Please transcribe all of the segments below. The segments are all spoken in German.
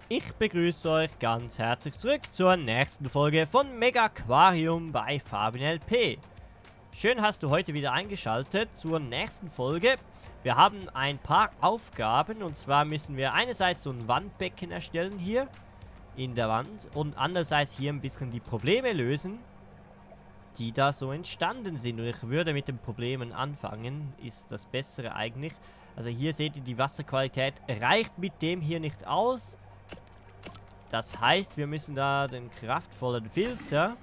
Ich begrüße euch ganz herzlich zurück zur nächsten Folge von Megaquarium bei FabianLP. Schön hast du heute wieder eingeschaltet zur nächsten Folge. Wir haben ein paar Aufgaben und zwar müssen wir einerseits so ein Wandbecken erstellen hier in der Wand und andererseits hier ein bisschen die Probleme lösen, die da so entstanden sind. Und ich würde mit den Problemen anfangen, ist das Bessere eigentlich. Also hier seht ihr, die Wasserqualität reicht mit dem hier nicht aus. Das heißt, wir müssen da den kraftvollen Filter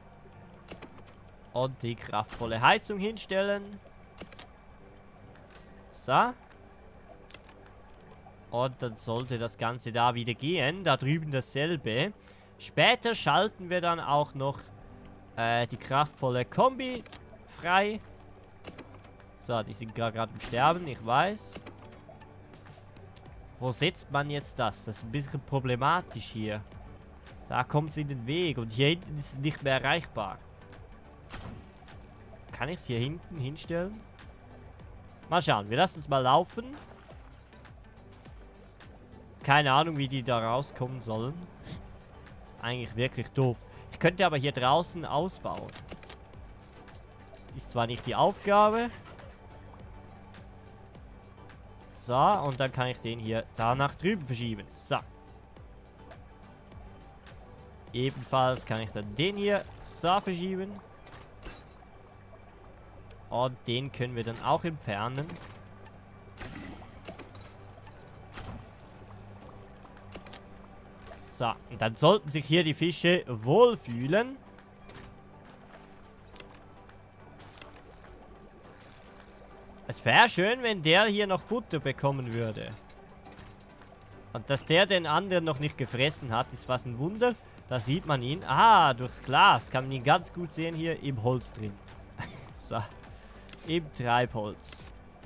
und die kraftvolle Heizung hinstellen. So. Und dann sollte das Ganze da wieder gehen. Da drüben dasselbe. Später schalten wir dann auch noch die kraftvolle Kombi frei. So, die sind gerade am Sterben, ich weiß. Wo setzt man jetzt das? Das ist ein bisschen problematisch hier. Da kommt es in den Weg und hier hinten ist es nicht mehr erreichbar. Kann ich es hier hinten hinstellen? Mal schauen, wir lassen es mal laufen. Keine Ahnung, wie die da rauskommen sollen. Ist eigentlich wirklich doof. Ich könnte aber hier draußen ausbauen. Ist zwar nicht die Aufgabe. So, und dann kann ich den hier da nach drüben verschieben. So. Ebenfalls kann ich dann den hier so verschieben. Und den können wir dann auch entfernen. So, und dann sollten sich hier die Fische wohlfühlen. Es wäre schön, wenn der hier noch Futter bekommen würde. Und dass der den anderen noch nicht gefressen hat, ist fast ein Wunder. Da sieht man ihn. Ah, durchs Glas kann man ihn ganz gut sehen hier im Holz drin. So, im Treibholz.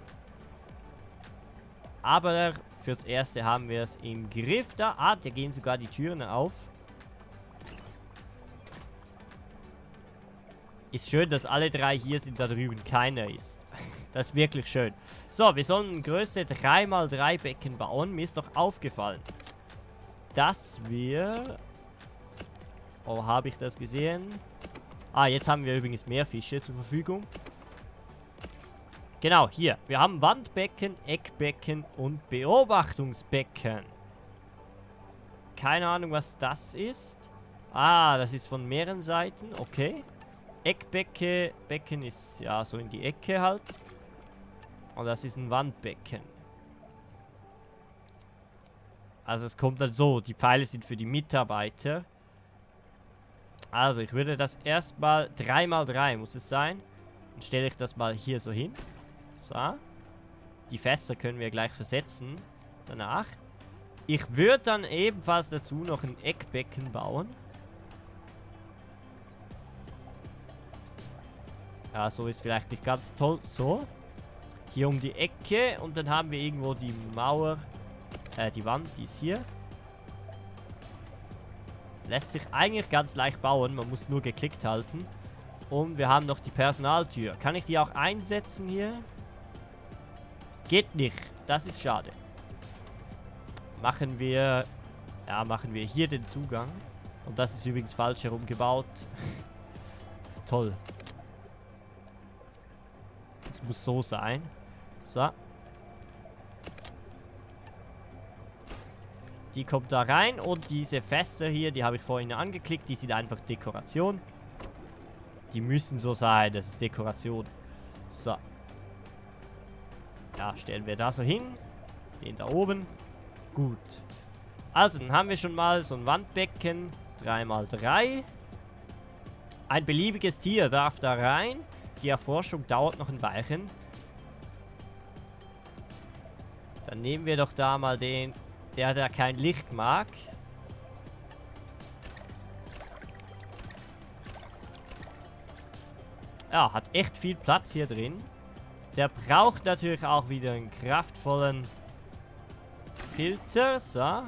Aber fürs Erste haben wir es im Griff da. Ah, da gehen sogar die Türen auf. Ist schön, dass alle drei hier sind, da drüben keiner ist. Das ist wirklich schön. So, wir sollen ein Größe 3x3 Becken bauen. Mir ist noch aufgefallen, dass wir... Oh, habe ich das gesehen? Ah, jetzt haben wir übrigens mehr Fische zur Verfügung. Genau, hier. Wir haben Wandbecken, Eckbecken und Beobachtungsbecken. Keine Ahnung, was das ist. Ah, das ist von mehreren Seiten. Okay. Becken ist ja so in die Ecke halt. Und das ist ein Wandbecken. Also es kommt dann so. Die Pfeile sind für die Mitarbeiter. Also ich würde das erstmal 3x3 muss es sein. Dann stelle ich das mal hier so hin. So. Die Fässer können wir gleich versetzen. Danach. Ich würde dann ebenfalls dazu noch ein Eckbecken bauen. Ja, so ist vielleicht nicht ganz toll. So. Hier um die Ecke. Und dann haben wir irgendwo die Mauer. Die Wand, die ist hier. Lässt sich eigentlich ganz leicht bauen. Man muss nur geklickt halten. Und wir haben noch die Personaltür. Kann ich die auch einsetzen hier? Geht nicht. Das ist schade. Machen wir hier den Zugang. Und das ist übrigens falsch herum gebaut. Toll. Das muss so sein. So. Die kommt da rein und diese Fässer hier, die habe ich vorhin angeklickt, die sind einfach Dekoration. Die müssen so sein, das ist Dekoration. So. Ja, stellen wir da so hin. Den da oben. Gut. Also, dann haben wir schon mal so ein Wandbecken. 3x3. Ein beliebiges Tier darf da rein. Die Erforschung dauert noch ein Weilchen. Dann nehmen wir doch da mal den, der kein Licht mag. Ja, hat echt viel Platz hier drin. Der braucht natürlich auch wieder einen kraftvollen Filter. So.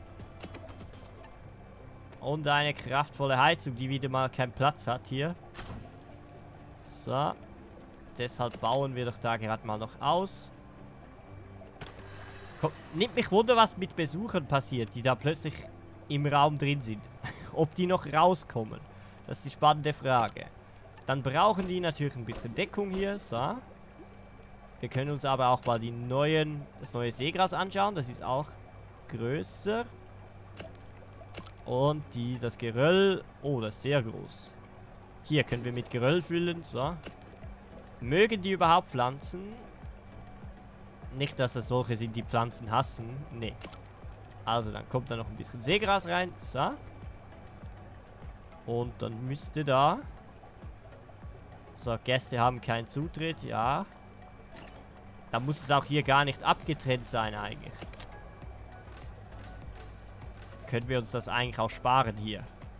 Und eine kraftvolle Heizung, die wieder mal keinen Platz hat hier. So. Deshalb bauen wir doch da gerade mal noch aus. Nimmt mich wunder, was mit Besuchern passiert, die da plötzlich im Raum drin sind. Ob die noch rauskommen. Das ist die spannende Frage. Dann brauchen die natürlich ein bisschen Deckung hier. So. Wir können uns aber auch mal das neue Seegras anschauen. Das ist auch größer. Und das Geröll. Oh, das ist sehr groß. Hier können wir mit Geröll füllen. So. Mögen die überhaupt Pflanzen? Nicht, dass es solche sind, die Pflanzen hassen. Nee. Also, dann kommt da noch ein bisschen Seegras rein. So. Und dann müsste da... So, Gäste haben keinen Zutritt. Ja. Da muss es auch hier gar nicht abgetrennt sein eigentlich. Können wir uns das eigentlich auch sparen hier.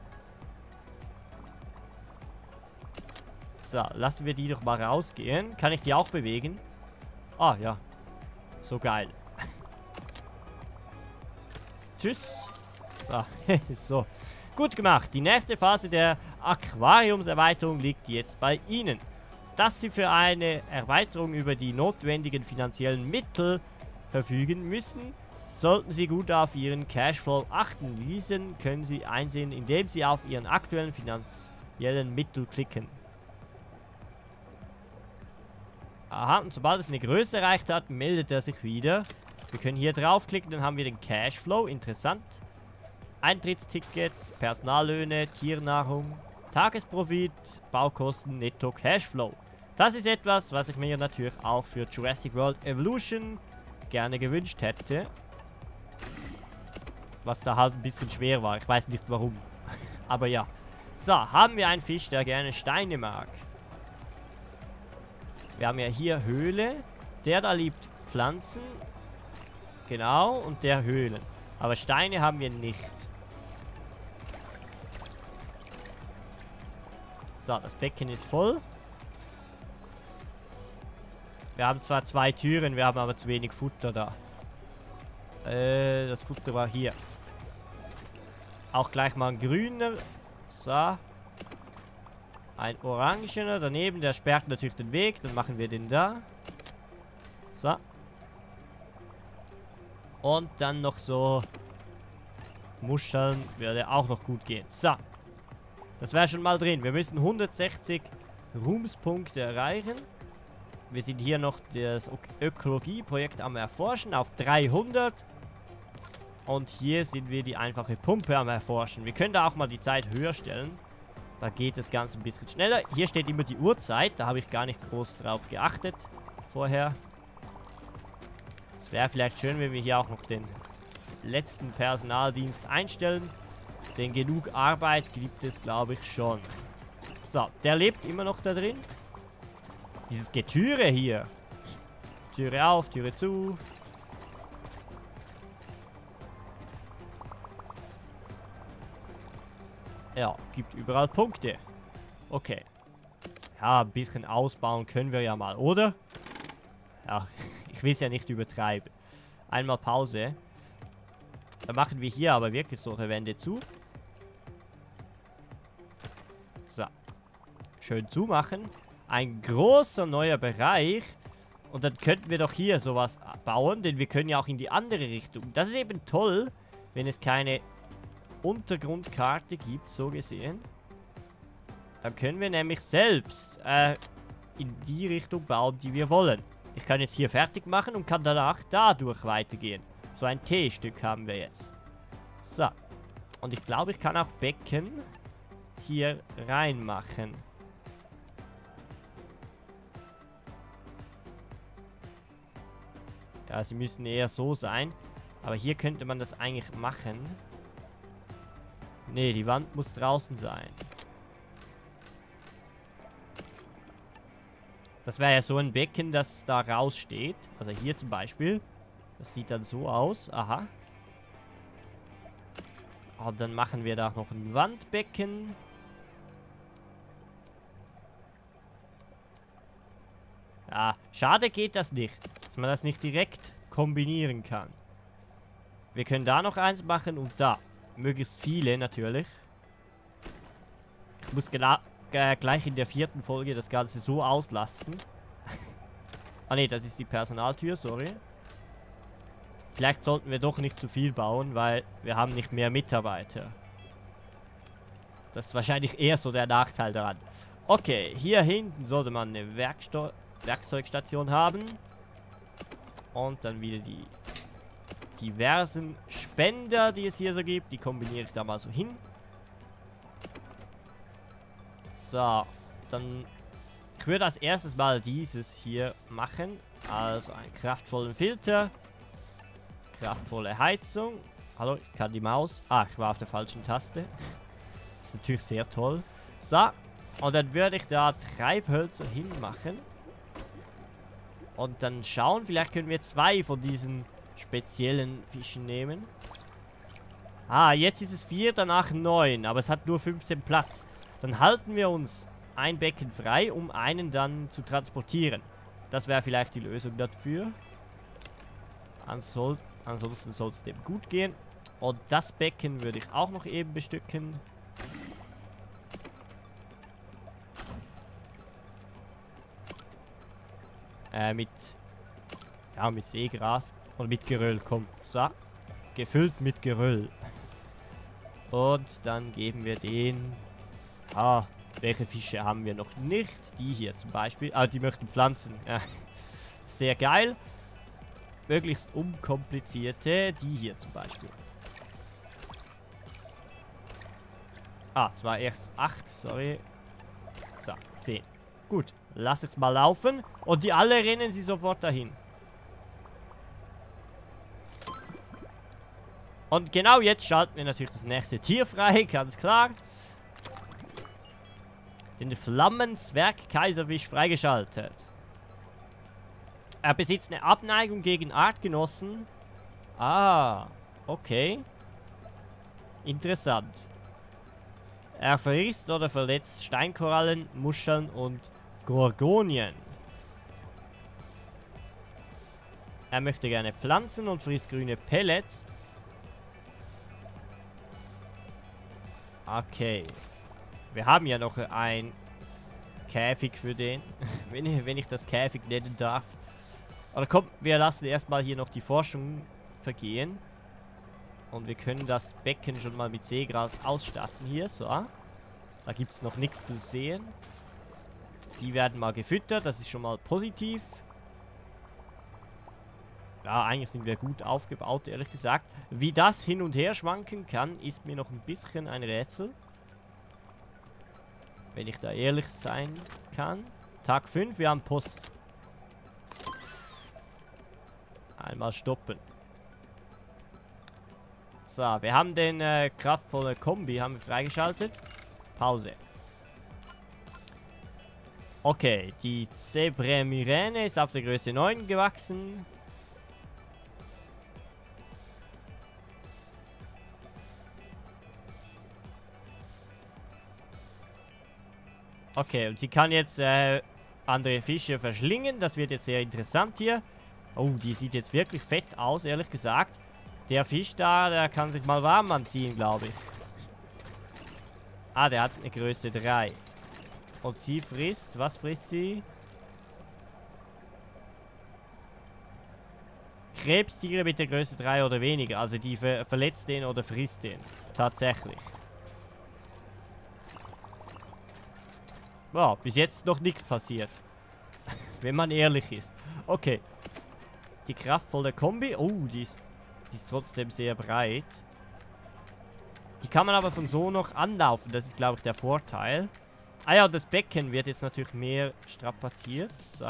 So, lassen wir die doch mal rausgehen. Kann ich die auch bewegen? Ah, ja. So geil. Tschüss. So, so. Gut gemacht. Die nächste Phase der Aquariumserweiterung liegt jetzt bei Ihnen. Dass Sie für eine Erweiterung über die notwendigen finanziellen Mittel verfügen müssen, sollten Sie gut auf Ihren Cashflow achten. Diesen können Sie einsehen, indem Sie auf Ihren aktuellen finanziellen Mittel klicken. Aha, und sobald es eine Größe erreicht hat, meldet er sich wieder. Wir können hier draufklicken, dann haben wir den Cashflow. Interessant. Eintrittstickets, Personallöhne, Tiernahrung, Tagesprofit, Baukosten, Netto Cashflow. Das ist etwas, was ich mir natürlich auch für Jurassic World Evolution gerne gewünscht hätte. Was da halt ein bisschen schwer war. Ich weiß nicht warum. Aber ja. So, haben wir einen Fisch, der gerne Steine mag. Wir haben ja hier Höhle. Der da liebt Pflanzen. Genau. Und der Höhlen. Aber Steine haben wir nicht. So, das Becken ist voll. Wir haben zwar 2 Türen, wir haben aber zu wenig Futter da. Das Futter war hier. Auch gleich mal ein grüner. So. Ein orangener daneben, der sperrt natürlich den Weg. Dann machen wir den da. So. Und dann noch so Muscheln würde auch noch gut gehen. So. Das wäre schon mal drin. Wir müssen 160 Ruhmspunkte erreichen. Wir sind hier noch das Ökologieprojekt am Erforschen auf 300. Und hier sind wir die einfache Pumpe am Erforschen. Wir können da auch mal die Zeit höher stellen. Da geht das Ganze ein bisschen schneller. Hier steht immer die Uhrzeit. Da habe ich gar nicht groß drauf geachtet vorher. Es wäre vielleicht schön, wenn wir hier auch noch den letzten Personaldienst einstellen. Denn genug Arbeit gibt es, glaube ich, schon. So, der lebt immer noch da drin. Dieses Getüre hier. Türe auf, Türe zu. Ja, gibt überall Punkte. Okay. Ja, ein bisschen ausbauen können wir ja mal, oder? Ja, ich will es ja nicht übertreiben. Einmal Pause. Dann machen wir hier aber wirklich solche Wände zu. So. Schön zumachen. Ein großer neuer Bereich. Und dann könnten wir doch hier sowas bauen, denn wir können ja auch in die andere Richtung. Das ist eben toll, wenn es keine Untergrundkarte gibt, so gesehen. Dann können wir nämlich selbst in die Richtung bauen, die wir wollen. Ich kann jetzt hier fertig machen und kann danach dadurch weitergehen. So ein T-Stück haben wir jetzt. So. Und ich glaube, ich kann auch Becken hier reinmachen. Ja, sie müssen eher so sein. Aber hier könnte man das eigentlich machen. Nee, die Wand muss draußen sein. Das wäre ja so ein Becken, das da raussteht. Also hier zum Beispiel. Das sieht dann so aus. Aha. Und dann machen wir da noch ein Wandbecken. Ja, schade geht das nicht. Dass man das nicht direkt kombinieren kann. Wir können da noch eins machen und da. Möglichst viele natürlich. Ich muss gleich in der 4. Folge das Ganze so auslasten. Ah ne, das ist die Personaltür, sorry. Vielleicht sollten wir doch nicht zu viel bauen, weil wir haben nicht mehr Mitarbeiter. Das ist wahrscheinlich eher so der Nachteil daran. Okay, hier hinten sollte man eine Werkzeugstation haben. Und dann wieder die diversen Spender, die es hier so gibt. Die kombiniere ich da mal so hin. So, dann... Ich würde als erstes mal dieses hier machen. Also einen kraftvollen Filter. Kraftvolle Heizung. Hallo, ich kann die Maus. Ah, ich war auf der falschen Taste. Das ist natürlich sehr toll. So, und dann würde ich da Treibhölzer hinmachen. Und dann schauen, vielleicht können wir 2 von diesen speziellen Fischen nehmen. Ah, jetzt ist es 4, danach 9. Aber es hat nur 15 Platz. Dann halten wir uns ein Becken frei, um einen dann zu transportieren. Das wäre vielleicht die Lösung dafür. Ansonsten soll es dem gut gehen. Und das Becken würde ich auch noch eben bestücken. Mit Seegras und mit Geröll, komm. So, gefüllt mit Geröll. Und dann geben wir den... Ah, welche Fische haben wir noch nicht? Die hier zum Beispiel. Ah, die möchten pflanzen. Sehr geil. Möglichst unkomplizierte. Die hier zum Beispiel. Ah, es war erst 8, sorry. So, 10. Gut, lass es mal laufen. Und die alle rennen sie sofort dahin. Und genau jetzt schalten wir natürlich das nächste Tier frei, ganz klar. Den Flammenzwerg-Kaiserfisch freigeschaltet. Er besitzt eine Abneigung gegen Artgenossen. Ah, okay. Interessant. Er verrisst oder verletzt Steinkorallen, Muscheln und Gorgonien. Er möchte gerne pflanzen und frisst grüne Pellets. Okay. Wir haben ja noch ein Käfig für den. wenn ich das Käfig nennen darf. Aber komm, wir lassen erstmal hier noch die Forschung vergehen. Und wir können das Becken schon mal mit Seegras ausstatten hier. So. Da gibt es noch nichts zu sehen. Die werden mal gefüttert. Das ist schon mal positiv. Ja, eigentlich sind wir gut aufgebaut, ehrlich gesagt. Wie das hin und her schwanken kann, ist mir noch ein bisschen ein Rätsel. Wenn ich da ehrlich sein kann. Tag 5, wir haben Post. Einmal stoppen. So, wir haben den kraftvolle Kombi haben wir freigeschaltet. Pause. Okay, die Zebremyrene ist auf der Größe 9 gewachsen. Okay, und sie kann jetzt andere Fische verschlingen. Das wird jetzt sehr interessant hier. Oh, die sieht jetzt wirklich fett aus, ehrlich gesagt. Der Fisch da, der kann sich mal warm anziehen, glaube ich. Ah, der hat eine Größe 3. Und sie frisst, was frisst sie? Krebstiere mit der Größe 3 oder weniger. Also die verletzt den oder frisst den. Tatsächlich. Wow, bis jetzt noch nichts passiert. Wenn man ehrlich ist. Okay. Die kraftvolle Kombi. Oh, die ist trotzdem sehr breit. Die kann man aber von so noch anlaufen. Das ist, glaube ich, der Vorteil. Ah ja, das Becken wird jetzt natürlich mehr strapaziert. So.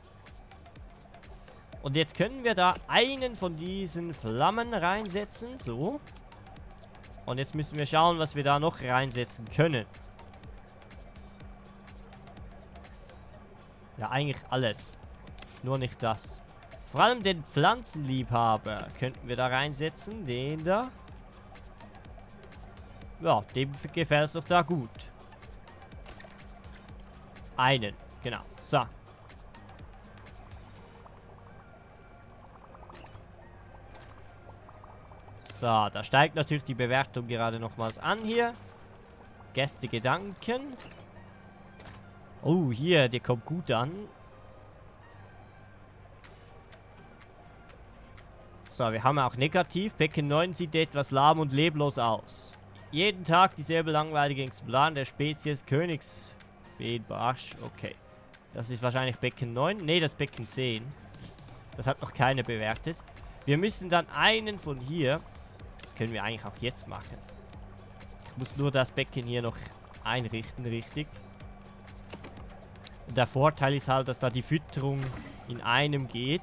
Und jetzt können wir da einen von diesen Flammen reinsetzen. So. Und jetzt müssen wir schauen, was wir da noch reinsetzen können. Ja, eigentlich alles. Nur nicht das. Vor allem den Pflanzenliebhaber könnten wir da reinsetzen. Den da. Ja, dem gefällt es doch da gut. Einen. Genau. So. So, da steigt natürlich die Bewertung gerade nochmals an hier. Gästegedanken. Oh, hier, der kommt gut an. So, wir haben auch negativ. Becken 9 sieht etwas lahm und leblos aus. Jeden Tag dieselbe langweilige Exemplar der Spezies Königsfeenbarsch. Okay. Das ist wahrscheinlich Becken 9. Ne, das ist Becken 10. Das hat noch keiner bewertet. Wir müssen dann einen von hier. Das können wir eigentlich auch jetzt machen. Ich muss nur das Becken hier noch einrichten, richtig. Und der Vorteil ist halt, dass da die Fütterung in einem geht.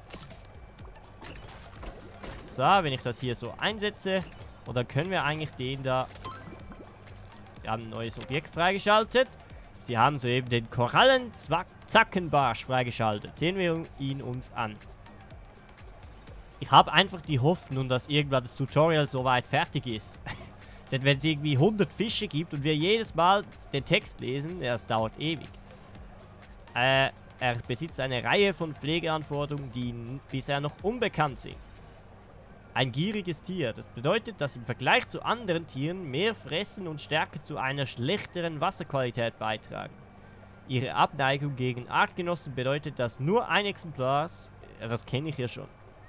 So, wenn ich das hier so einsetze. Und dann können wir eigentlich den da... Wir haben ein neues Objekt freigeschaltet. Sie haben soeben den Korallenzackenbarsch freigeschaltet. Sehen wir ihn uns an. Ich habe einfach die Hoffnung, dass irgendwann das Tutorial soweit fertig ist. Denn wenn es irgendwie 100 Fische gibt und wir jedes Mal den Text lesen, das dauert ewig. Er besitzt eine Reihe von Pflegeanforderungen, die bisher noch unbekannt sind. Ein gieriges Tier. Das bedeutet, dass im Vergleich zu anderen Tieren mehr Fressen und Stärke zu einer schlechteren Wasserqualität beitragen. Ihre Abneigung gegen Artgenossen bedeutet, dass nur ein Exemplar... Das kenne ich ja schon.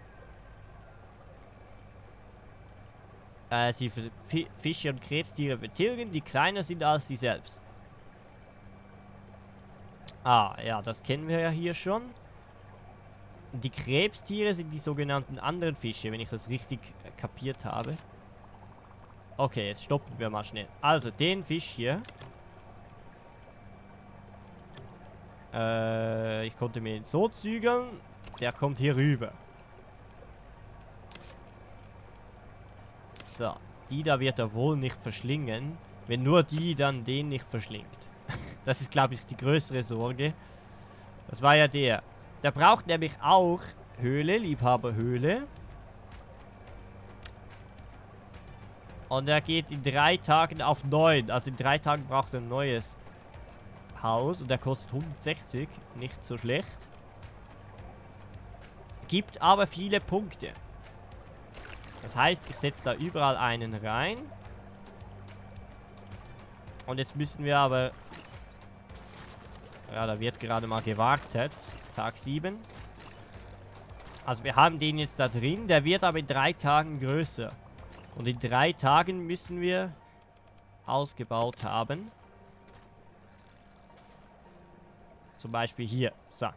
Sie Fische und Krebstiere betilgen, die kleiner sind als sie selbst. Ah, ja, das kennen wir ja hier schon. Die Krebstiere sind die sogenannten anderen Fische, wenn ich das richtig kapiert habe. Okay, jetzt stoppen wir mal schnell. Also, den Fisch hier. Ich konnte mir ihn so zügeln. Der kommt hier rüber. So, die da wird er wohl nicht verschlingen. Wenn nur die dann den nicht verschlingt. Das ist, glaube ich, die größere Sorge. Das war ja der. Der braucht nämlich auch Höhle, Liebhaberhöhle. Und er geht in 3 Tagen auf 9. Also in 3 Tagen braucht er ein neues Haus. Und der kostet 160. Nicht so schlecht. Gibt aber viele Punkte. Das heißt, ich setze da überall einen rein. Und jetzt müssen wir aber... Ja, da wird gerade mal gewartet. Tag 7. Also wir haben den jetzt da drin. Der wird aber in 3 Tagen größer. Und in 3 Tagen müssen wir ausgebaut haben. Zum Beispiel hier. So.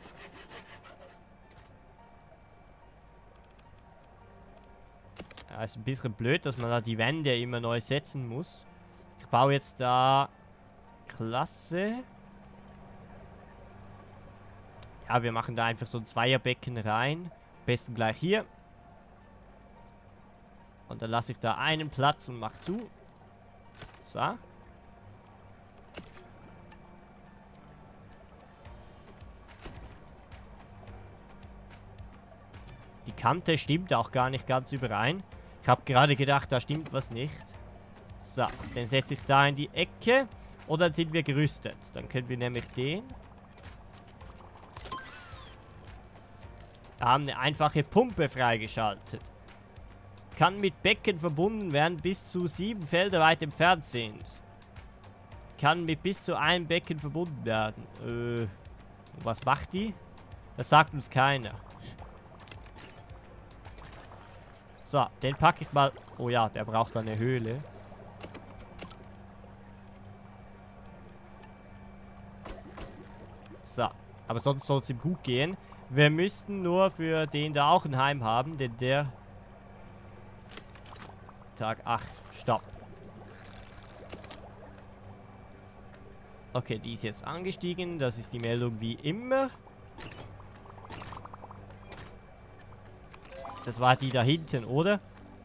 Ja, ist ein bisschen blöd, dass man da die Wände immer neu setzen muss. Ich baue jetzt da... Klasse. Ja, wir machen da einfach so ein Zweierbecken rein. Am besten gleich hier. Und dann lasse ich da einen Platz und mache zu. So. Die Kante stimmt auch gar nicht ganz überein. Ich habe gerade gedacht, da stimmt was nicht. So, dann setze ich da in die Ecke. Und dann sind wir gerüstet. Dann können wir nämlich den... Wir haben eine einfache Pumpe freigeschaltet. Kann mit Becken verbunden werden, bis zu 7 Felder weit entfernt sind. Kann mit bis zu einem Becken verbunden werden. Was macht die? Das sagt uns keiner. So, den packe ich mal... Oh ja, der braucht eine Höhle. So, aber sonst soll es ihm gut gehen. Wir müssten nur für den da auch ein Heim haben, denn der... Tag 8. Stopp. Okay, die ist jetzt angestiegen. Das ist die Meldung wie immer. Das war die da hinten, oder?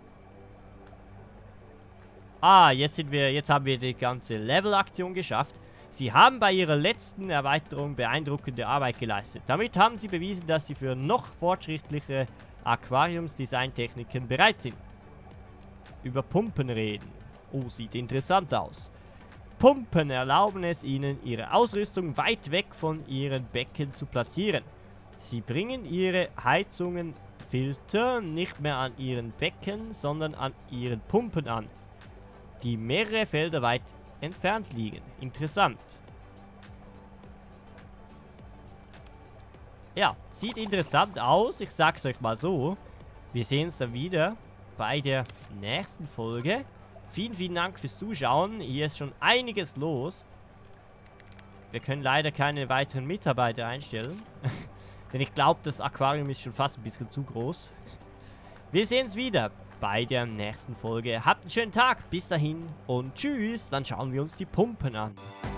Ah, jetzt haben wir die ganze Level-Aktion geschafft. Sie haben bei ihrer letzten Erweiterung beeindruckende Arbeit geleistet. Damit haben sie bewiesen, dass sie für noch fortschrittliche Aquariumsdesigntechniken bereit sind. Über Pumpen reden. Oh, sieht interessant aus. Pumpen erlauben es ihnen, ihre Ausrüstung weit weg von ihren Becken zu platzieren. Sie bringen ihre Heizungenfilter nicht mehr an ihren Becken, sondern an ihren Pumpen an, die mehrere Felder weit entfernt liegen. Interessant. Ja, sieht interessant aus. Ich sag's euch mal so. Wir sehen uns dann wieder bei der nächsten Folge. Vielen, vielen Dank fürs Zuschauen. Hier ist schon einiges los. Wir können leider keine weiteren Mitarbeiter einstellen. Denn ich glaube, das Aquarium ist schon fast ein bisschen zu groß. Wir sehen uns wieder bei der nächsten Folge. Habt einen schönen Tag. Bis dahin und tschüss. Dann schauen wir uns die Pumpen an.